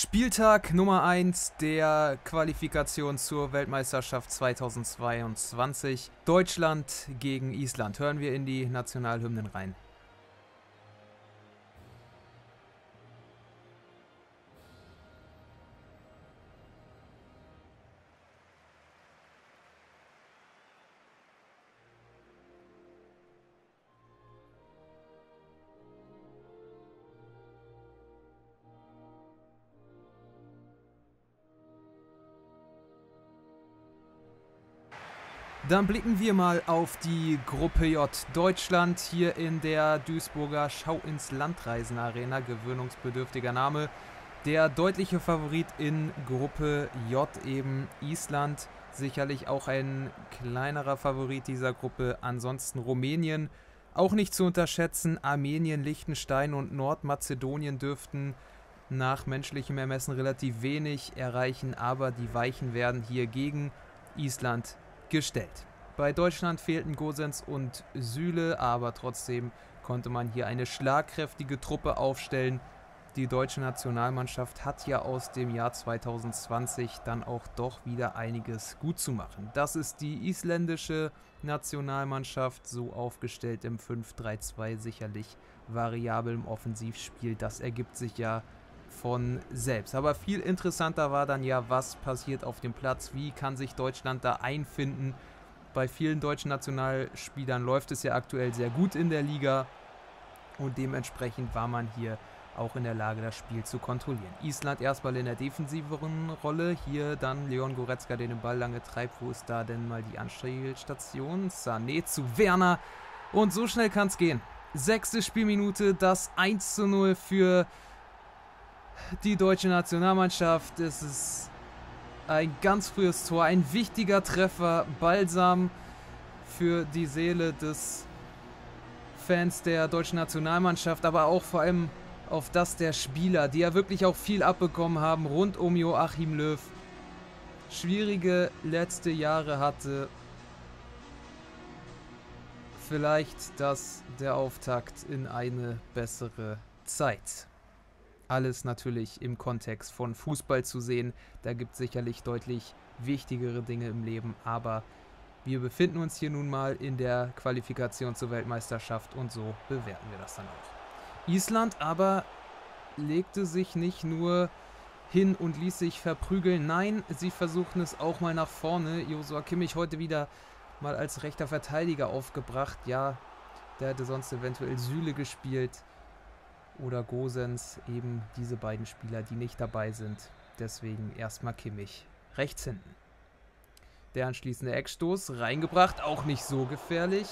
Spieltag Nummer 1 der Qualifikation zur Weltmeisterschaft 2022. Deutschland gegen Island. Hören wir in die Nationalhymnen rein. Dann blicken wir mal auf die Gruppe J. Deutschland hier in der Duisburger Schau-ins-Land-Reisen-Arena. Gewöhnungsbedürftiger Name. Der deutliche Favorit in Gruppe J eben Island. Sicherlich auch ein kleinerer Favorit dieser Gruppe. Ansonsten Rumänien auch nicht zu unterschätzen. Armenien, Liechtenstein und Nordmazedonien dürften nach menschlichem Ermessen relativ wenig erreichen. Aber die Weichen werden hier gegen Island gestellt. Bei Deutschland fehlten Gosens und Süle, aber trotzdem konnte man hier eine schlagkräftige Truppe aufstellen. Die deutsche Nationalmannschaft hat ja aus dem Jahr 2020 dann auch doch wieder einiges gut zu machen. Das ist die isländische Nationalmannschaft, so aufgestellt im 5-3-2, sicherlich variabel im Offensivspiel. Das ergibt sich ja von selbst. Aber viel interessanter war dann ja, was passiert auf dem Platz, wie kann sich Deutschland da einfinden. Bei vielen deutschen Nationalspielern läuft es ja aktuell sehr gut in der Liga und dementsprechend war man hier auch in der Lage, das Spiel zu kontrollieren. Island erstmal in der defensiveren Rolle, hier dann Leon Goretzka, der den Ball lange treibt. Wo ist da denn mal die Anspielstation? Sané zu Werner und so schnell kann es gehen. 6. Spielminute, das 1:0 für die deutsche Nationalmannschaft. Es ist ein ganz frühes Tor, ein wichtiger Treffer, Balsam für die Seele des Fans der deutschen Nationalmannschaft, aber auch vor allem auf das der Spieler, die ja wirklich auch viel abbekommen haben rund um Joachim Löw. Schwierige letzte Jahre hatte. Vielleicht das der Auftakt in eine bessere Zeit. Alles natürlich im Kontext von Fußball zu sehen. Da gibt es sicherlich deutlich wichtigere Dinge im Leben. Aber wir befinden uns hier nun mal in der Qualifikation zur Weltmeisterschaft und so bewerten wir das dann auch. Island aber legte sich nicht nur hin und ließ sich verprügeln. Nein, sie versuchten es auch mal nach vorne. Joshua Kimmich heute wieder mal als rechter Verteidiger aufgebracht. Ja, der hätte sonst eventuell Süle gespielt. Oder Gosens, eben diese beiden Spieler, die nicht dabei sind. Deswegen erstmal Kimmich rechts hinten. Der anschließende Eckstoß reingebracht, auch nicht so gefährlich.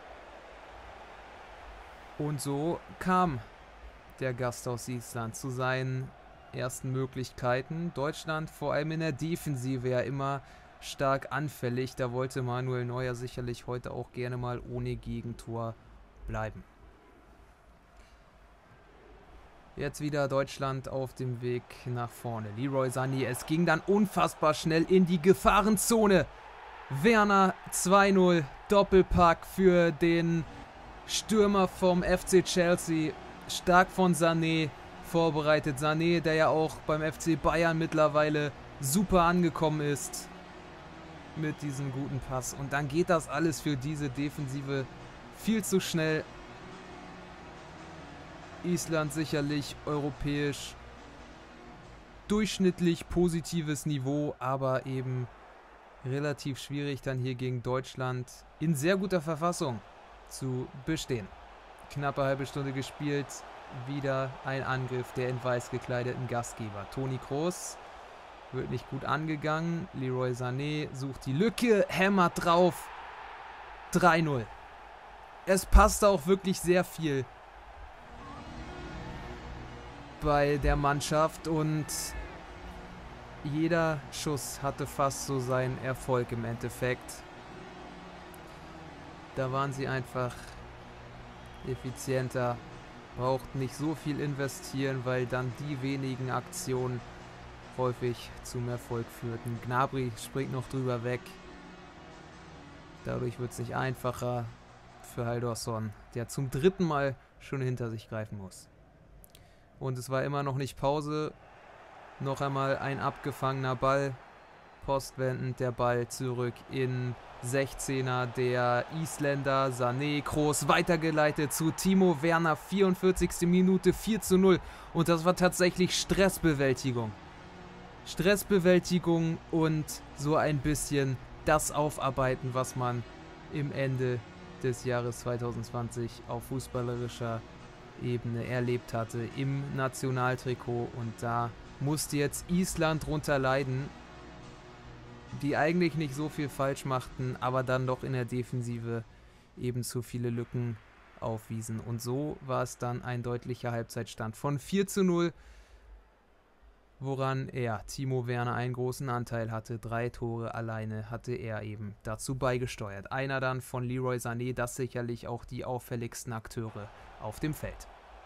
Und so kam der Gast aus Island zu seinen ersten Möglichkeiten. Deutschland vor allem in der Defensive ja immer stark anfällig. Da wollte Manuel Neuer sicherlich heute auch gerne mal ohne Gegentor bleiben. Jetzt wieder Deutschland auf dem Weg nach vorne. Leroy Sané, es ging dann unfassbar schnell in die Gefahrenzone. Werner 2:0, Doppelpack für den Stürmer vom FC Chelsea. Stark von Sané vorbereitet. Sané, der ja auch beim FC Bayern mittlerweile super angekommen ist mit diesem guten Pass. Und dann geht das alles für diese Defensive viel zu schnell. Island sicherlich europäisch durchschnittlich positives Niveau, aber eben relativ schwierig dann hier gegen Deutschland in sehr guter Verfassung zu bestehen. Knappe halbe Stunde gespielt, wieder ein Angriff der in weiß gekleideten Gastgeber. Toni Kroos wird nicht gut angegangen, Leroy Sané sucht die Lücke, hämmert drauf, 3:0. Es passt auch wirklich sehr viel bei der Mannschaft und jeder Schuss hatte fast so seinen Erfolg im Endeffekt. Da waren sie einfach effizienter, brauchten nicht so viel investieren, weil dann die wenigen Aktionen häufig zum Erfolg führten. Gnabry springt noch drüber weg. Dadurch wird es nicht einfacher für Halldórsson, der zum 3. Mal schon hinter sich greifen muss. Und es war immer noch nicht Pause. Noch einmal ein abgefangener Ball. Postwendend der Ball zurück in 16er. Der Isländer Sané Kroos weitergeleitet zu Timo Werner. 44. Minute 4:0. Und das war tatsächlich Stressbewältigung. Stressbewältigung und so ein bisschen das Aufarbeiten, was man im Ende des Jahres 2020 auf fußballerischer Ebene erlebt hatte im Nationaltrikot. Und da musste jetzt Island drunter leiden, die eigentlich nicht so viel falsch machten, aber dann doch in der Defensive eben zu viele Lücken aufwiesen. Und so war es dann ein deutlicher Halbzeitstand von 4:0, woran er, Timo Werner, einen großen Anteil hatte. 3 Tore alleine hatte er eben dazu beigesteuert. Einer dann von Leroy Sané, das sicherlich auch die auffälligsten Akteure auf dem Feld.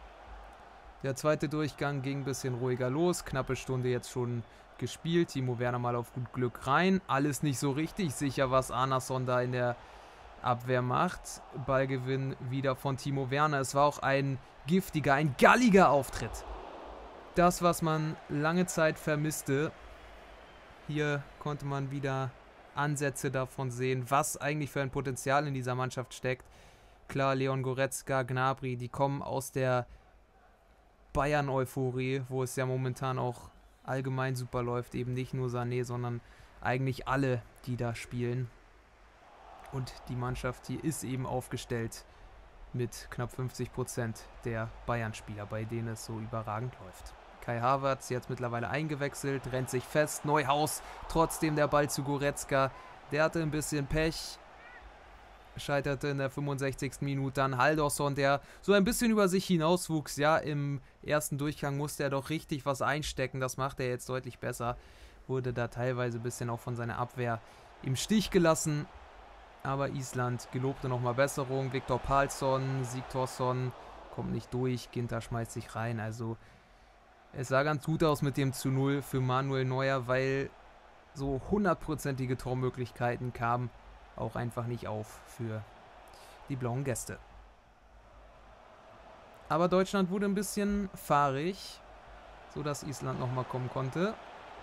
Der zweite Durchgang ging ein bisschen ruhiger los, knappe Stunde jetzt schon gespielt. Timo Werner mal auf gut Glück rein. Alles nicht so richtig sicher, was Arnason da in der Abwehr macht. Ballgewinn wieder von Timo Werner. Es war auch ein giftiger, ein galliger Auftritt. Das, was man lange Zeit vermisste. Hier konnte man wieder Ansätze davon sehen, was eigentlich für ein Potenzial in dieser Mannschaft steckt. Klar, Leon Goretzka, Gnabry, die kommen aus der Bayern-Euphorie, wo es ja momentan auch allgemein super läuft. Eben nicht nur Sané, sondern eigentlich alle, die da spielen. Und die Mannschaft hier ist eben aufgestellt mit knapp 50% der Bayern-Spieler, bei denen es so überragend läuft. Kai Havertz jetzt mittlerweile eingewechselt, rennt sich fest. Neuhaus, trotzdem der Ball zu Goretzka. Der hatte ein bisschen Pech. Scheiterte in der 65. Minute an Haldorsson, der so ein bisschen über sich hinauswuchs. Ja, im ersten Durchgang musste er doch richtig was einstecken. Das macht er jetzt deutlich besser. Wurde da teilweise ein bisschen auch von seiner Abwehr im Stich gelassen. Aber Island gelobte nochmal Besserung. Viktor Palsson, Sigthorsson kommt nicht durch. Ginter schmeißt sich rein. Also es sah ganz gut aus mit dem zu 0 für Manuel Neuer, weil so 100%ige Tormöglichkeiten kamen auch einfach nicht auf für die blauen Gäste. Aber Deutschland wurde ein bisschen fahrig, sodass Island nochmal kommen konnte.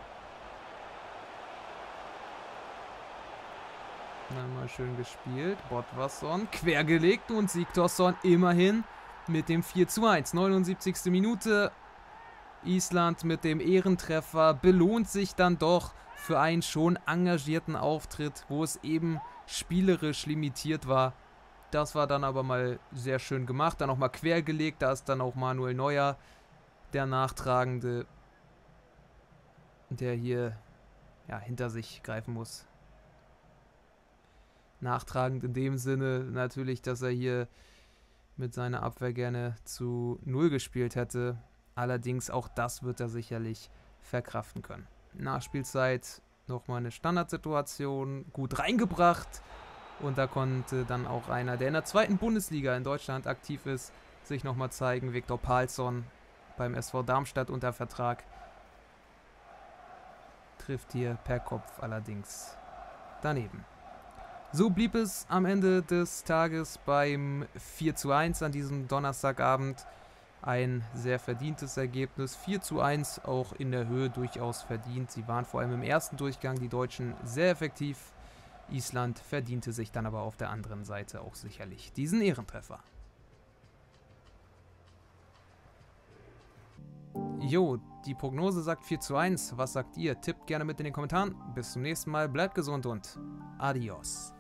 Dann mal schön gespielt. Botvarsson quergelegt und Sigthorsson immerhin mit dem 4:1. 79. Minute. Island mit dem Ehrentreffer belohnt sich dann doch für einen schon engagierten Auftritt, wo es eben spielerisch limitiert war. Das war dann aber mal sehr schön gemacht. Dann nochmal quergelegt. Da ist dann auch Manuel Neuer, der Nachtragende, der hier ja, hinter sich greifen muss. Nachtragend in dem Sinne natürlich, dass er hier mit seiner Abwehr gerne zu 0 gespielt hätte. Allerdings auch das wird er sicherlich verkraften können. Nachspielzeit nochmal eine Standardsituation, gut reingebracht. Und da konnte dann auch einer, der in der 2. Bundesliga in Deutschland aktiv ist, sich nochmal zeigen. Viktor Palsson beim SV Darmstadt unter Vertrag. Trifft hier per Kopf allerdings daneben. So blieb es am Ende des Tages beim 4:1 an diesem Donnerstagabend. Ein sehr verdientes Ergebnis. 4:1 auch in der Höhe durchaus verdient. Sie waren vor allem im ersten Durchgang, die Deutschen, sehr effektiv. Island verdiente sich dann aber auf der anderen Seite auch sicherlich diesen Ehrentreffer. Jo, die Prognose sagt 4:1. Was sagt ihr? Tippt gerne mit in den Kommentaren. Bis zum nächsten Mal. Bleibt gesund und adios.